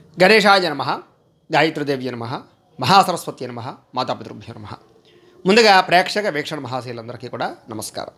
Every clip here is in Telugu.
గణేశాయ నమః, గాయత్రీదేవ్య నమః, మహాసరస్వతి నమః, మాతాపితృభ్యో నమః. ముందుగా ప్రేక్షక వీక్షణ మహాశీలందరికీ కూడా నమస్కారం.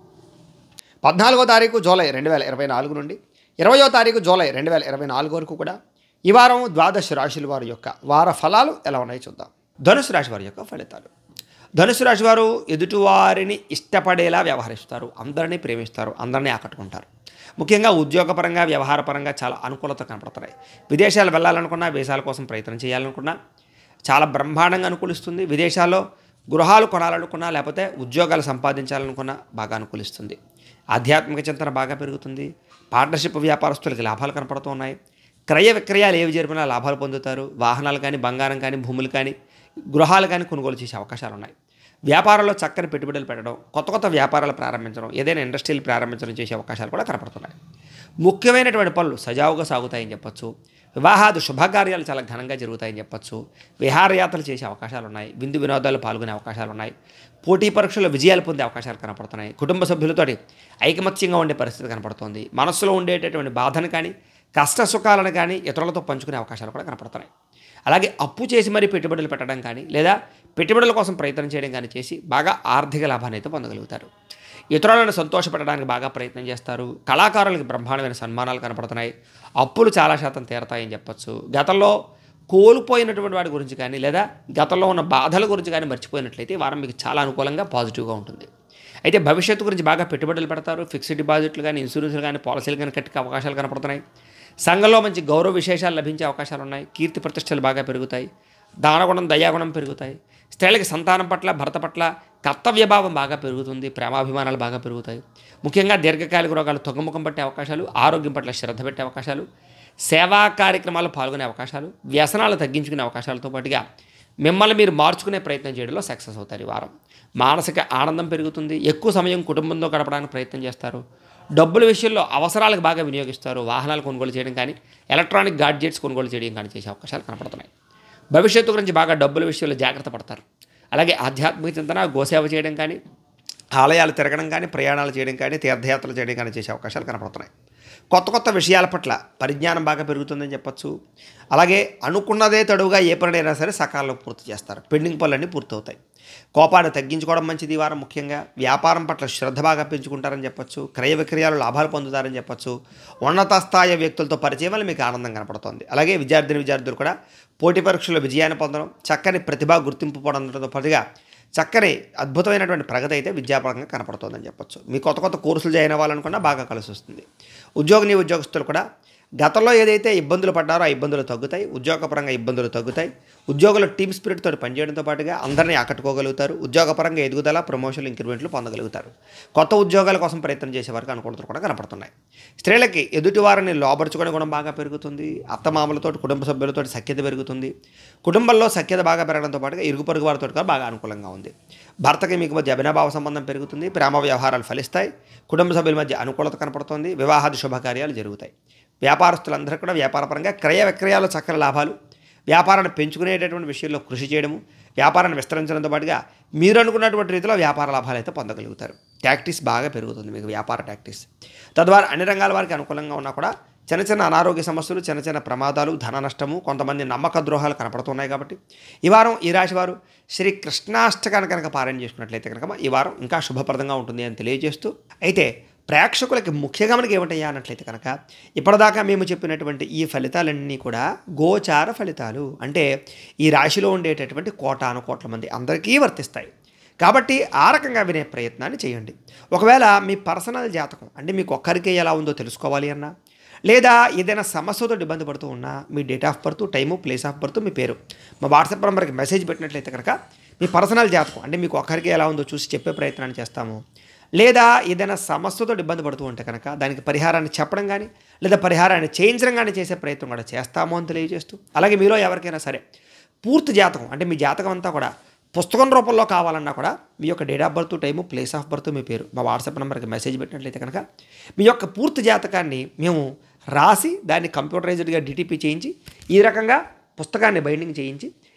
14వ తారీఖు జూలై 2024 నుండి 20వ తారీఖు జూలై 2024 వరకు కూడా ఈ వారం ద్వాదశ రాశుల వారి యొక్క వార ఫలాలు ఎలా ఉన్నాయో చూద్దాం. ధనుసు రాశి వారి యొక్క ఫలితాలు. ధనుసు రాశి వారు ఎదుటివారిని ఇష్టపడేలా వ్యవహరిస్తారు, అందరినీ ప్రేమిస్తారు, అందరినీ ఆకట్టుకుంటారు. ముఖ్యంగా ఉద్యోగపరంగా వ్యవహారపరంగా చాలా అనుకూలత కనపడుతున్నాయి. విదేశాలు వెళ్ళాలనుకున్నా, వీసాల కోసం ప్రయత్నం చేయాలనుకున్నా చాలా బ్రహ్మాండంగా అనుకూలిస్తుంది. విదేశాల్లో గృహాలు కొనాలనుకున్నా, లేకపోతే ఉద్యోగాలు సంపాదించాలనుకున్నా బాగా అనుకూలిస్తుంది. ఆధ్యాత్మిక చింతన బాగా పెరుగుతుంది. పార్ట్నర్షిప్ వ్యాపారస్తులకి లాభాలు కనపడుతూ ఉన్నాయి. క్రయ విక్రయాలు ఏవి జరిపినా లాభాలు పొందుతారు. వాహనాలు కానీ, బంగారం కానీ, భూములు కానీ, గృహాలు కానీ కొనుగోలు చేసే అవకాశాలు ఉన్నాయి. వ్యాపారంలో చక్కని పెట్టుబడులు పెట్టడం, కొత్త వ్యాపారాలు ప్రారంభించడం, ఏదైనా ఇండస్ట్రీలు ప్రారంభించడం చేసే అవకాశాలు కూడా కనపడుతున్నాయి. ముఖ్యమైనటువంటి పనులు సజావుగా సాగుతాయని చెప్పొచ్చు. వివాహాది శుభకార్యాలు చాలా ఘనంగా జరుగుతాయని చెప్పొచ్చు. విహారయాత్రలు చేసే అవకాశాలు ఉన్నాయి. విందు వినోదాలు పాల్గొనే అవకాశాలు ఉన్నాయి. పోటీ పరీక్షల్లో విజయాలు పొందే అవకాశాలు కనపడుతున్నాయి. కుటుంబ సభ్యులతోటి ఐకమత్యంగా ఉండే పరిస్థితి కనపడుతుంది. మనస్సులో ఉండేటటువంటి బాధను కానీ, కష్ట సుఖాలను కానీ ఇతరులతో పంచుకునే అవకాశాలు కూడా కనపడుతున్నాయి. అలాగే అప్పు చేసి మరీ పెట్టుబడులు పెట్టడం కానీ, లేదా పెట్టుబడుల కోసం ప్రయత్నం చేయడం కానీ చేసి బాగా ఆర్థిక లాభాన్ని అయితే పొందగలుగుతారు. ఇతరులను సంతోషపెట్టడానికి బాగా ప్రయత్నం చేస్తారు. కళాకారులకు బ్రహ్మాండమైన సన్మానాలు కనపడుతున్నాయి. అప్పులు చాలా శాతం తీరతాయని చెప్పొచ్చు. గతంలో కోల్పోయినటువంటి వాటి గురించి కానీ, లేదా గతంలో ఉన్న బాధల గురించి కానీ మర్చిపోయినట్లయితే ఈ వారం మీకు చాలా అనుకూలంగా పాజిటివ్గా ఉంటుంది. అయితే భవిష్యత్తు గురించి బాగా పెట్టుబడులు పెడతారు. ఫిక్స్డ్ డిపాజిట్లు కానీ, ఇన్సూరెన్స్లు కానీ, పాలసీలు కానీ కట్టే అవకాశాలు కనపడుతున్నాయి. సంఘంలో మంచి గౌరవ విశేషాలు లభించే అవకాశాలు ఉన్నాయి. కీర్తి ప్రతిష్టలు బాగా పెరుగుతాయి. దానగుణం, దయాగుణం పెరుగుతాయి. స్త్రీలకి సంతానం పట్ల, భర్త పట్ల కర్తవ్యభావం బాగా పెరుగుతుంది. ప్రేమాభిమానాలు బాగా పెరుగుతాయి. ముఖ్యంగా దీర్ఘకాలిక రోగాలు తగ్గుముఖం పట్టే అవకాశాలు, ఆరోగ్యం పట్ల శ్రద్ధ పెట్టే అవకాశాలు, సేవా కార్యక్రమాల్లో పాల్గొనే అవకాశాలు, వ్యసనాలు తగ్గించుకునే అవకాశాలతో పాటుగా మిమ్మల్ని మీరు మార్చుకునే ప్రయత్నం చేయడంలో సక్సెస్ అవుతారు. ఈ వారం మానసిక ఆనందం పెరుగుతుంది. ఎక్కువ సమయం కుటుంబంతో గడపడానికి ప్రయత్నం చేస్తారు. డబ్బుల విషయంలో అవసరాలకు బాగా వినియోగిస్తారు. వాహనాలు కొనుగోలు చేయడం కానీ, ఎలక్ట్రానిక్ గాడ్జెట్స్ కొనుగోలు చేయడం కానీ చేసే అవకాశాలు కనపడుతున్నాయి. భవిష్యత్తు గురించి బాగా డబ్బుల విషయంలో జాగ్రత్త పడతారు. అలాగే ఆధ్యాత్మిక చింతన, గోసేవ చేయడం కానీ, ఆలయాలు తిరగడం కానీ, ప్రయాణాలు చేయడం కానీ, తీర్థయాత్రలు చేయడం కానీ చేసే అవకాశాలు కనపడుతున్నాయి. కొత్త విషయాల పట్ల పరిజ్ఞానం బాగా పెరుగుతుందని చెప్పొచ్చు. అలాగే అనుకున్నదే తడువుగా ఏ పనులైనా సరే సకాలంలో పూర్తి చేస్తారు. పెండింగ్ పనులన్నీ పూర్తవుతాయి. కోపాన్ని తగ్గించుకోవడం మంచిది. ఈ వారం ముఖ్యంగా వ్యాపారం పట్ల శ్రద్ధ బాగా పెంచుకుంటారని చెప్పొచ్చు. క్రయ విక్రయాలు లాభాలు పొందుతారని చెప్పొచ్చు. ఉన్నత స్థాయి వ్యక్తులతో పరిచయం వల్ల మీకు ఆనందం కనపడుతుంది. అలాగే విద్యార్థులు కూడా పోటీ పరీక్షల్లో విజయాన్ని పొందడం, చక్కని ప్రతిభా గుర్తింపు పొందడంతో పాటుగా చక్కని అద్భుతమైనటువంటి ప్రగతి అయితే విద్యాపరంగా కనపడుతుందని చెప్పొచ్చు. మీ కొత్త కోర్సులు జాయిన్ అవ్వాలనుకున్నా బాగా కలిసి వస్తుంది. ఉద్యోగస్తులు కూడా గతంలో ఏదైతే ఇబ్బందులు పడ్డారో ఆ ఇబ్బందులు తగ్గుతాయి. ఉద్యోగపరంగా ఇబ్బందులు తగ్గుతాయి. ఉద్యోగులు టీమ్ స్పిరిట్ తోటి పనిచేయడంతో పాటుగా అందరినీ ఆకట్టుకోగలుగుతారు. ఉద్యోగపరంగా ఎదుగుదల, ప్రమోషన్లు, ఇంక్రిమెంట్లు పొందగలుగుతారు. కొత్త ఉద్యోగాల కోసం ప్రయత్నం చేసే వరకు అనుకూలతలు కూడా కనపడుతున్నాయి. స్త్రీలకి ఎదుటివారిని లోబరుచుకునే గుణం బాగా పెరుగుతుంది. అత్తమామలతో, కుటుంబ సభ్యులతో సఖ్యత పెరుగుతుంది. కుటుంబంలో సఖ్యత బాగా పెరగడంతో పాటుగా ఇరుగు పొరుగు వారితో కూడా బాగా అనుకూలంగా ఉంది. భర్తకి మీకు మధ్య అభినభావ సంబంధం పెరుగుతుంది. ప్రేమ వ్యవహారాలు ఫలిస్తాయి. కుటుంబ సభ్యుల మధ్య అనుకూలత కనపడుతుంది. వివాహాది శుభకార్యాలు జరుగుతాయి. వ్యాపారస్తులందరూ కూడా వ్యాపారపరంగా క్రయ విక్రయాలు చక్కని లాభాలు, వ్యాపారాన్ని పెంచుకునేటటువంటి విషయంలో కృషి చేయడము, వ్యాపారాన్ని విస్తరించడంతో పాటుగా మీరు అనుకున్నటువంటి రీతిలో వ్యాపార లాభాలు అయితే పొందగలుగుతారు. టాక్టిస్ బాగా పెరుగుతుంది మీకు, వ్యాపార టాక్టిస్. తద్వారా అన్ని రంగాల వారికి అనుకూలంగా ఉన్నా కూడా చిన్న అనారోగ్య సమస్యలు, చిన్న ప్రమాదాలు, ధన నష్టము, కొంతమంది నమ్మక ద్రోహాలు కనపడుతున్నాయి. కాబట్టి ఈ వారం ఈ రాశి వారు శ్రీ కృష్ణాష్టకాన్ని కనుక పారాయణ చేసుకున్నట్లయితే కనుక ఈ వారం ఇంకా శుభప్రదంగా ఉంటుంది అని తెలియజేస్తూ, అయితే ప్రేక్షకులకి ముఖ్యంగా మనకి ఏమిటయ్యా అన్నట్లయితే కనుక ఇప్పటిదాకా మేము చెప్పినటువంటి ఈ ఫలితాలన్నీ కూడా గోచార ఫలితాలు. అంటే ఈ రాశిలో ఉండేటటువంటి కోట్ల మంది అందరికీ వర్తిస్తాయి. కాబట్టి ఆ రకంగా వినే ప్రయత్నాన్ని చేయండి. ఒకవేళ మీ పర్సనల్ జాతకం అంటే మీకు ఒక్కరికే ఎలా ఉందో తెలుసుకోవాలి అన్నా, లేదా ఏదైనా సమస్యతో ఇబ్బంది పడుతూ ఉన్నా మీ date of birth, time, place of birth, మీ పేరు మా వాట్సాప్ నెంబర్కి మెసేజ్ పెట్టినట్లయితే కనుక మీ పర్సనల్ జాతకం అంటే మీకు ఒక్కరికి ఎలా ఉందో చూసి చెప్పే ప్రయత్నాన్ని చేస్తాము. లేదా ఏదైనా సమస్యతో ఇబ్బంది పడుతూ ఉంటే కనుక దానికి పరిహారాన్ని చెప్పడం కానీ, లేదా పరిహారాన్ని చేయించడం కానీ చేసే ప్రయత్నం కూడా చేస్తాము అని తెలియజేస్తూ, అలాగే మీలో ఎవరికైనా సరే పూర్తి జాతకం అంటే మీ జాతకం అంతా కూడా పుస్తకం రూపంలో కావాలన్నా కూడా మీ యొక్క date of birth, time, place of birth, మీ పేరు మా వాట్సాప్ నెంబర్కి మెసేజ్ పెట్టినట్లయితే కనుక మీ యొక్క పూర్తి జాతకాన్ని మేము రాసి దాన్ని కంప్యూటరైజ్డ్గా డిటిపి చేయించి ఈ రకంగా పుస్తకాన్ని బైండింగ్ చేయించి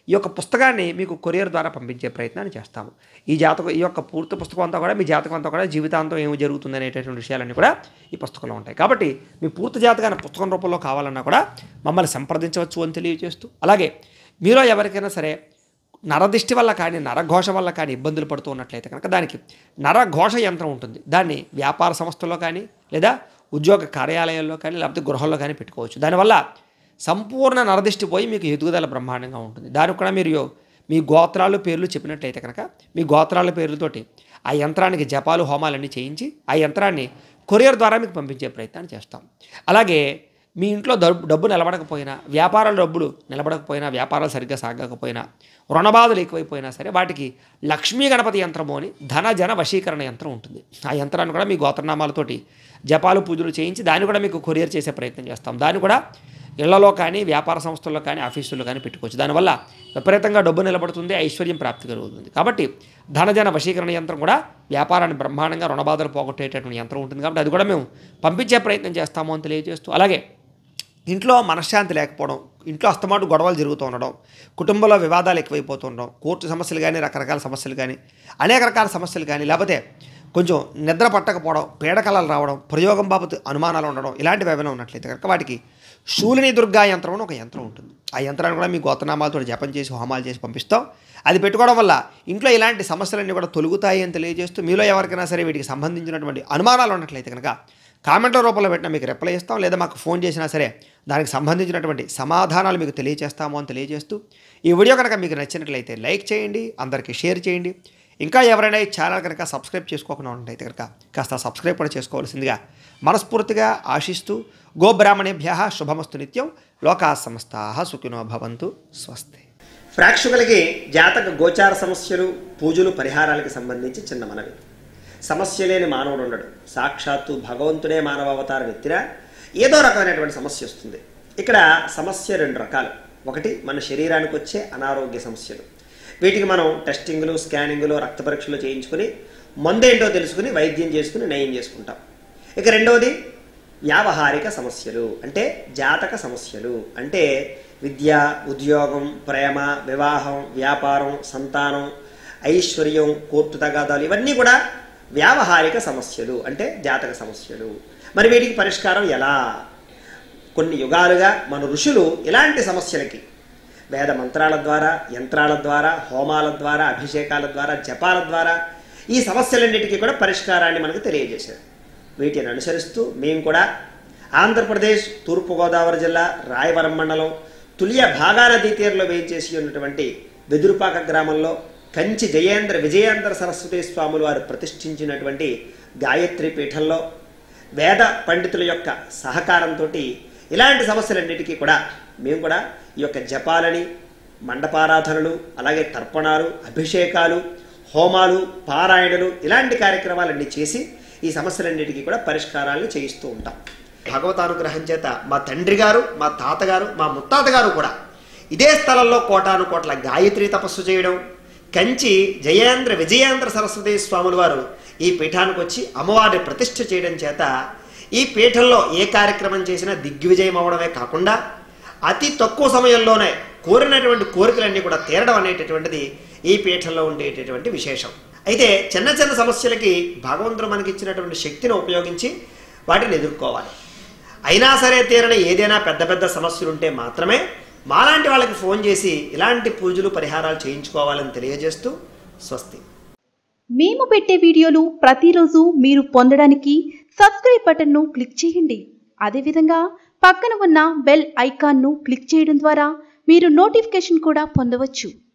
ఈ యొక్క పుస్తకాన్ని మీకు కొరియర్ ద్వారా పంపించే ప్రయత్నాన్ని చేస్తాము. ఈ యొక్క పూర్తి పుస్తకం అంతా కూడా మీ జాతకం అంతా కూడా జీవితాంతం ఏమి జరుగుతుంది అనేటటువంటి విషయాలన్నీ కూడా ఈ పుస్తకంలో ఉంటాయి. కాబట్టి మీ పూర్తి జాతకాన్ని పుస్తకం రూపంలో కావాలన్నా కూడా మమ్మల్ని సంప్రదించవచ్చు అని తెలియజేస్తూ, అలాగే మీలో ఎవరికైనా సరే నరదిష్టి వల్ల కానీ నరఘోష వల్ల కానీ ఇబ్బందులు పడుతూ ఉన్నట్లయితే కనుక దానికి నరఘోష యంత్రం ఉంటుంది. దాన్ని వ్యాపార సంస్థల్లో కానీ లేదా ఉద్యోగ కార్యాలయాల్లో కానీ లేకపోతే గృహంలో కానీ పెట్టుకోవచ్చు. దానివల్ల సంపూర్ణ నరదిష్టి పోయి మీకు ఎదుగుదల బ్రహ్మాండంగా ఉంటుంది. దానికి కూడా మీరు మీ గోత్రాలు పేర్లు చెప్పినట్లయితే కనుక మీ గోత్రాల పేర్లతోటి ఆ యంత్రానికి జపాలు హోమాలన్నీ చేయించి ఆ యంత్రాన్ని కొరియర్ ద్వారా మీకు పంపించే ప్రయత్నాన్ని చేస్తాం. అలాగే మీ ఇంట్లో డబ్బు నిలబడకపోయినా, వ్యాపారాల డబ్బులు నిలబడకపోయినా, వ్యాపారాలు సరిగ్గా సాగకపోయినా, రుణబాధలు ఎక్కువైపోయినా సరే వాటికి లక్ష్మీ గణపతి యంత్రము అని ధన జన వశీకరణ యంత్రం ఉంటుంది. ఆ యంత్రాన్ని కూడా మీ గోత్రనామాలతోటి జపాలు పూజలు చేయించి దాన్ని కూడా మీకు కొరియర్ చేసే ప్రయత్నం చేస్తాం. దాన్ని కూడా ఇళ్లలో కానీ వ్యాపార సంస్థల్లో కానీ ఆఫీసుల్లో కానీ పెట్టుకోవచ్చు. దానివల్ల విపరీతంగా డబ్బు నిలబడుతుంది, ఐశ్వర్యం ప్రాప్తి కలుగుతుంది. కాబట్టి ధనజన వశీకరణ యంత్రం కూడా వ్యాపారాన్ని బ్రహ్మాండంగా రుణబాధలు పోగొట్టేటటువంటి యంత్రం ఉంటుంది. కాబట్టి అది కూడా మేము పంపించే ప్రయత్నం చేస్తాము అని తెలియజేస్తూ, అలాగే ఇంట్లో మనశ్శాంతి లేకపోవడం, ఇంట్లో అస్తమాటు గొడవలు జరుగుతూ ఉండడం, కుటుంబంలో వివాదాలు ఎక్కువైపోతూ ఉండడం, కోర్టు సమస్యలు కానీ రకరకాల సమస్యలు కానీ అనేక రకాల సమస్యలు కానీ, లేకపోతే కొంచెం నిద్ర పట్టకపోవడం, పీడకలలు రావడం, ప్రయోగం బాబతు అనుమానాలు ఉండడం, ఇలాంటివి ఏమైనా ఉన్నట్లయితే కనుక వాటికి శూలిని దుర్గా యంత్రం అని ఒక యంత్రం ఉంటుంది. ఆ యంత్రాన్ని కూడా మీ గోత్రనామాలతో జపం చేసి హోమాలు చేసి పంపిస్తాం. అది పెట్టుకోవడం వల్ల ఇంట్లో ఇలాంటి సమస్యలన్నీ కూడా తొలుగుతాయి అని తెలియజేస్తూ, మీలో ఎవరికైనా సరే వీటికి సంబంధించినటువంటి అనుమానాలు ఉన్నట్లయితే కనుక కామెంట్ల రూపంలో పెట్టినా మీకు రిప్లై ఇస్తాం, లేదా మాకు ఫోన్ చేసినా సరే దానికి సంబంధించినటువంటి సమాధానాలు మీకు తెలియజేస్తాము అని తెలియజేస్తూ, ఈ వీడియో కనుక మీకు నచ్చినట్లయితే లైక్ చేయండి, అందరికీ షేర్ చేయండి. ఇంకా ఎవరైనా ఈ ఛానల్ కనుక సబ్స్క్రైబ్ చేసుకోకుండా ఉన్నట్లయితే కనుక కాస్త సబ్స్క్రైబ్ కూడా చేసుకోవాల్సిందిగా మనస్ఫూర్తిగా ఆశిస్తూ, గోబ్రాహ్మణేభ్యః శుభమస్తు నిత్యం, లోకాః సమస్తాః సుఖినో భవంతు, స్వస్తి. ప్రేక్షకులకి జాతక గోచార సమస్యలు, పూజలు, పరిహారాలకు సంబంధించి చిన్న మనవి. సమస్య లేని మానవుడు ఉండడు. సాక్షాత్తు భగవంతుడే మానవ అవతారం ఎత్తినా ఏదో రకమైనటువంటి సమస్య వస్తుంది. ఇక్కడ సమస్య రెండు రకాలు. ఒకటి మన శరీరానికి వచ్చే అనారోగ్య సమస్యలు. వీటికి మనం టెస్టింగ్లు, స్కానింగ్లు, రక్త పరీక్షలు చేయించుకుని మందేంటో తెలుసుకుని వైద్యం చేసుకుని నయం చేసుకుంటాం. ఇక రెండవది వ్యావహారిక సమస్యలు, అంటే జాతక సమస్యలు. అంటే విద్య, ఉద్యోగం, ప్రేమ, వివాహం, వ్యాపారం, సంతానం, ఐశ్వర్యం, కోర్టు తగాదాలు, ఇవన్నీ కూడా వ్యావహారిక సమస్యలు, అంటే జాతక సమస్యలు. మరి వీటికి పరిష్కారం ఎలా? కొన్ని యుగాలుగా మన ఋషులు ఇలాంటి సమస్యలకి వేద మంత్రాల ద్వారా, యంత్రాల ద్వారా, హోమాల ద్వారా, అభిషేకాల ద్వారా, జపాల ద్వారా ఈ సమస్యలన్నిటికీ కూడా పరిష్కారాన్ని మనకు తెలియజేశారు. వీటిని అనుసరిస్తూ మేము కూడా ఆంధ్రప్రదేశ్ తూర్పుగోదావరి జిల్లా రాయవరం మండలం తుల్య భాగా నదీ తీరంలో వేయించేసి ఉన్నటువంటి వెదురుపాక గ్రామంలో కంచి విజయేంద్ర సరస్వతి స్వాములు వారు ప్రతిష్ఠించినటువంటి గాయత్రి పీఠంలో వేద పండితుల యొక్క సహకారంతో ఇలాంటి సమస్యలన్నిటికీ కూడా మేము కూడా ఈ యొక్క జపాలని, మండపారాధనలు, అలాగే తర్పణాలు, అభిషేకాలు, హోమాలు, పారాయణలు, ఇలాంటి కార్యక్రమాలన్నీ చేసి ఈ సమస్యలన్నిటికీ కూడా పరిష్కారాలను చేయిస్తూ ఉంటాం. భగవతానుగ్రహం చేత మా తండ్రి గారు, మా తాతగారు, మా ముత్తాతగారు కూడా ఇదే స్థలంలో కోటాను కోట్ల గాయత్రి తపస్సు చేయడం, కంచి విజయేంద్ర సరస్వతి స్వాముల వారు ఈ పీఠానికి వచ్చి అమ్మవారిని ప్రతిష్ఠ చేయడం చేత ఈ పీఠంలో ఏ కార్యక్రమం చేసినా దిగ్విజయం అవడమే కాకుండా అతి తక్కువ సమయంలోనే కోరినటువంటి కోరికలన్నీ కూడా తీరడం అనేటటువంటిది ఈ పీఠంలో ఉండేటటువంటి విశేషం. అయితే చిన్న చిన్న సమస్యలకి భగవంతుడు మనకి ఇచ్చినటువంటి శక్తిని ఉపయోగించి వాటిని ఎదుర్కోవాలి. అయినా సరే తీరని ఏదైనా పెద్ద పెద్ద సమస్యలు ఉంటే మాత్రమే మాలాంటి వాళ్ళకి ఫోన్ చేసి ఇలాంటి పూజలు, పరిహారాలు చేయించుకోవాలని తెలియజేస్తూ స్వస్తి. మేము పెట్టే వీడియోలు ప్రతిరోజు మీరు పొందడానికి సబ్స్క్రైబ్ బటన్ను క్లిక్ చేయండి. అదేవిధంగా పక్కన ఉన్న బెల్ ఐకాన్ను క్లిక్ చేయడం ద్వారా మీరు నోటిఫికేషన్ కూడా పొందవచ్చు.